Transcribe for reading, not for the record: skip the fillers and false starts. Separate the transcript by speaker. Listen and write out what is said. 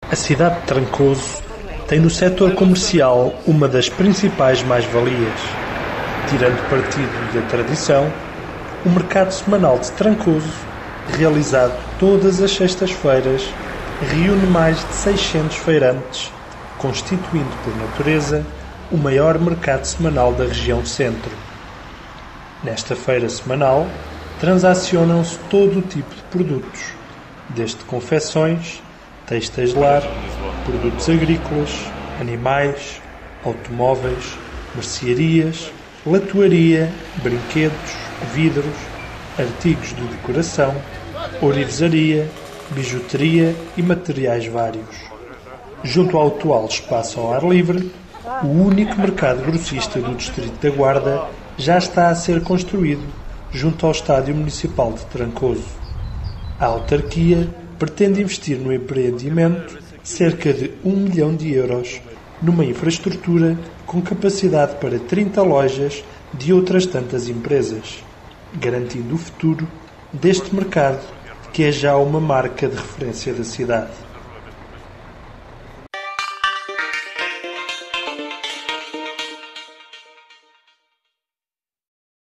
Speaker 1: A cidade de Trancoso tem no setor comercial uma das principais mais-valias. Tirando partido da tradição, o mercado semanal de Trancoso, realizado todas as sextas-feiras, reúne mais de 600 feirantes, constituindo por natureza o maior mercado semanal da região centro. Nesta feira semanal, transacionam-se todo o tipo de produtos, desde confecções, têxteis de lar, produtos agrícolas, animais, automóveis, mercearias, latoaria, brinquedos, vidros, artigos de decoração, ourivesaria, bijuteria e materiais vários. Junto ao atual espaço ao ar livre, o único mercado grossista do distrito da Guarda já está a ser construído junto ao Estádio Municipal de Trancoso. A autarquia pretende investir no empreendimento cerca de 1 milhão de euros numa infraestrutura com capacidade para 30 lojas de outras tantas empresas, garantindo o futuro deste mercado que é já uma marca de referência da cidade.